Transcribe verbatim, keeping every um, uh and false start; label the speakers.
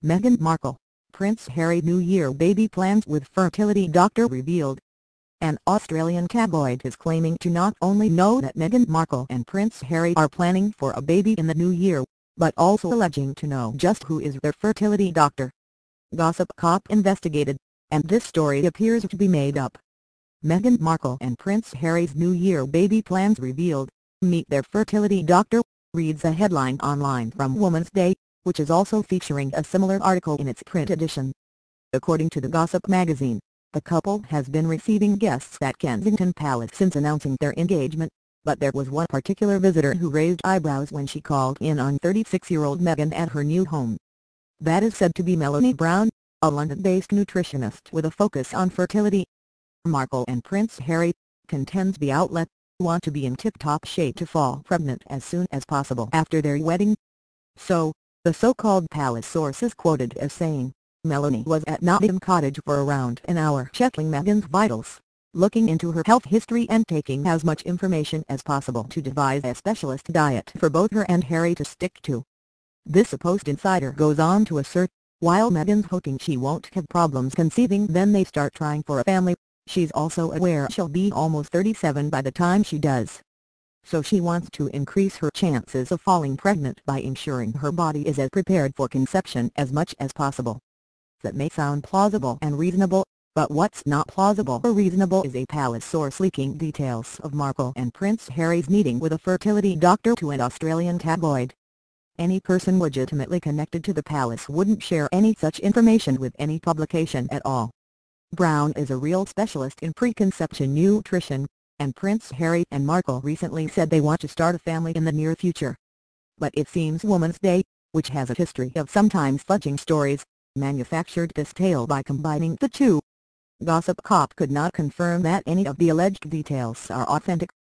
Speaker 1: Meghan Markle, Prince Harry New Year baby plans with fertility doctor revealed. An Australian tabloid is claiming to not only know that Meghan Markle and Prince Harry are planning for a baby in the new year, but also alleging to know just who is their fertility doctor. Gossip Cop investigated, and this story appears to be made up. Meghan Markle and Prince Harry's New Year baby plans revealed. Meet their fertility doctor, reads a headline online from Woman's Day, which is also featuring a similar article in its print edition. According to the Gossip magazine, the couple has been receiving guests at Kensington Palace since announcing their engagement, but there was one particular visitor who raised eyebrows when she called in on thirty-six-year-old Meghan at her new home. That is said to be Melanie Brown, a London-based nutritionist with a focus on fertility. Markle and Prince Harry, contends the outlet, want to be in tip-top shape to fall pregnant as soon as possible after their wedding. So, the so-called palace source is quoted as saying, Melanie was at Nottingham Cottage for around an hour checking Meghan's vitals, looking into her health history and taking as much information as possible to devise a specialist diet for both her and Harry to stick to. This supposed insider goes on to assert, while Meghan's hoping she won't have problems conceiving then they start trying for a family, she's also aware she'll be almost thirty-seven by the time she does. So she wants to increase her chances of falling pregnant by ensuring her body is as prepared for conception as much as possible. That may sound plausible and reasonable, but what's not plausible or reasonable is a palace source leaking details of Markle and Prince Harry's meeting with a fertility doctor to an Australian tabloid. Any person legitimately connected to the palace wouldn't share any such information with any publication at all. Brown is a real specialist in preconception nutrition, and Prince Harry and Markle recently said they want to start a family in the near future. But it seems Woman's Day, which has a history of sometimes fudging stories, manufactured this tale by combining the two. Gossip Cop could not confirm that any of the alleged details are authentic,